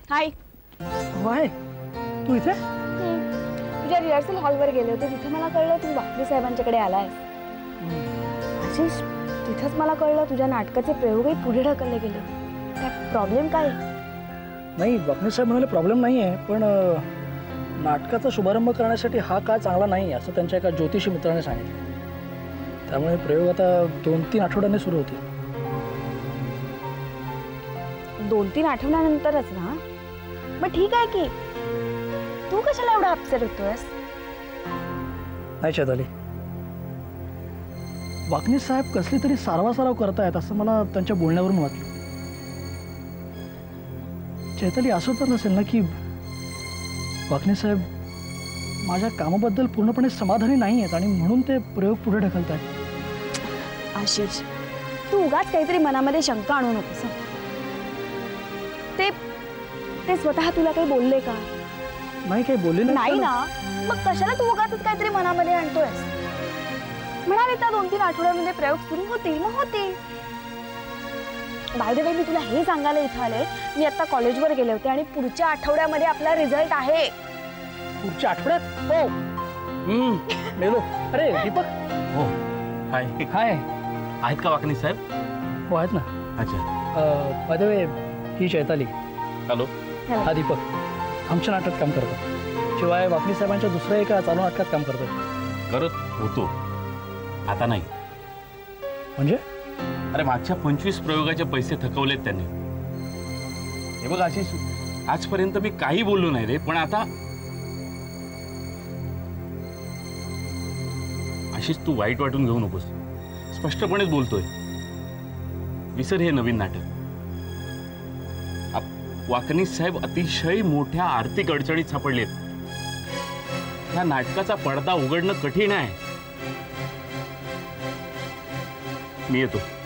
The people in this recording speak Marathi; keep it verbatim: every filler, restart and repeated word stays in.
हाय. हाय. तू इथे? तुझ्या रिहर्सल हॉलवर गेले होते, तिथे मला कळलं तू वाकले साहेबांच्याकडे आलायस. आशिष, तिथंच मला कळलं तुझ्या नाटकाचे प्रयोगही पुढे ढकलले गेले. काय प्रॉब्लेम काय? नाही, वाकणे साहेब म्हणाले प्रॉब्लेम नाही आहे, पण नाटकाचा शुभारंभ करण्यासाठी हा काळ चांगला नाही असं त्यांच्या एका ज्योतिषी मित्राने सांगितलं. त्यामुळे प्रयोग आता दोन तीन आठवड्यांनी सुरू होतील. दोन तीन आठवड्यानंतरच ना? मग ठीक आहे की. तू कशाला एवढा अपसेट होतोयस? नाही चैताली, वाकणे साहेब कसली तरी सारवासारव करतायत असं मला त्यांच्या बोलण्यावरून वाटलं. चैताली, असं तर नसेल ना की वाकणे साहेब माझ्या कामाबद्दल पूर्णपणे समाधानी नाही आहेत आणि म्हणून ते प्रयोग पुढे ढकलतायत? आशिष, तू उगाच काहीतरी मनामध्ये शंका आणू नकोस. ते ते स्वतः तुला काही बोलले का? नाही, काही बोलले नाही ना. मग कशाला तू उगाच काहीतरी मनामध्ये आणतोयस? म्हणाले त्या दोन तीन आठवड्यामध्ये प्रयोग सुरू होतील, मग होतील. बाय द वे, मी तुला हे सांगायला इथं आले, मी आता कॉलेजवर गेले होते आणि पुढच्या आठवड्यामध्ये आपला रिझल्ट आहे. पुढच्या आठवड्यात? हो. हम्म, मेलो. अरे दीपक. हो. हाय. हाय. आहेत का वाकणे साहेब? हो, आहेत ना. अच्छा. बाय द वे, ही चैताली. हॅलो. हा दीपक, आमच्या नाटकात काम करतो. शिवाय वाकणे साहेबांच्या दुसऱ्या एका चालू नाटकात काम करतोय. करत होतो, आता नाही. म्हणजे? अरे मागच्या पंचवीस प्रयोगाचे पैसे थकवलेत त्यांनी. हे बघ आशिष, आजपर्यंत मी काही बोललो नाही रे, पण आता आशिष तू वाईट वाटून घेऊ नकोस. स्पष्टपणेच बोलतोय. विसर हे नवीन नाटक. वाकणे साहेब अतिशय मोठ्या आर्थिक अडचणीत सापडलेत. या नाटकाचा पडदा उघडणं कठीण आहे. मी येतो.